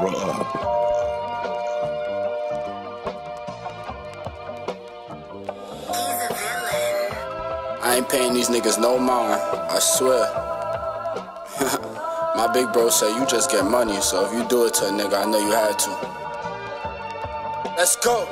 I ain't paying these niggas no mind, I swear. My big bro said you just get money, so if you do it to a nigga, I know you had to. Let's go.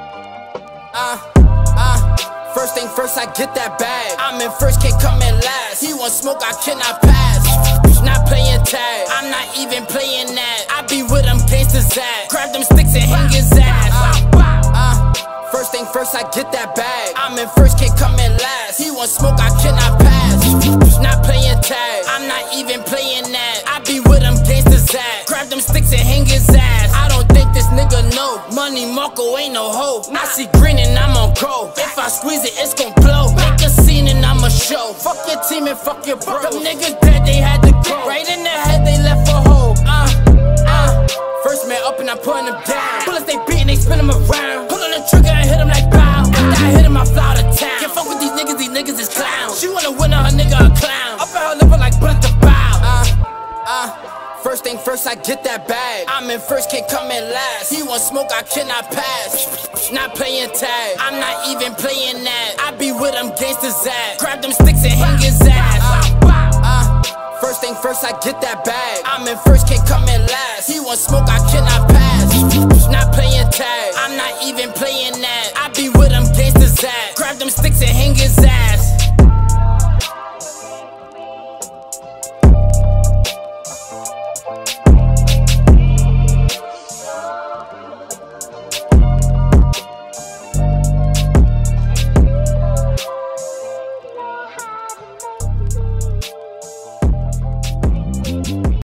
First thing first, I get that bag. I'm in first, can't come in last. He want smoke, I cannot pass. Not playing tag, I'm not even playing that. I be with them gangsters at. Grab them sticks and hang his ass. First thing first, I get that bag. I'm in first, can't come in last. He want smoke, I cannot pass. Not playing tag, I'm not even playing that. I be with them gangsters at. Grab them sticks and hang his ass. I don't think this nigga know. Money Marco ain't no hoe. I see green and I'm on go. If I squeeze it, it's gon' blow. Make a scene and I'ma show. Fuck your team and fuck your bro. Them niggas dead, they had to go. Right in their head, they left for hope. First man up and I'm putting them down. Bullets they beatin', they spin them around. Pull on the trigger and hit them like bow. After I hit him, I fly out of town. Can't fuck with these niggas is clowns. She wanna win her nigga a clown. Up at her liver like bullet to bow. First thing first, I get that bag. I'm in first, can't come in last. He want smoke, I cannot pass. Not playing tag, I'm not even playing that. I be with them gangsters at. Grab them sticks and hang his ass. First thing first, I get that bag. I'm in first, can't come in last. He want smoke, I cannot pass.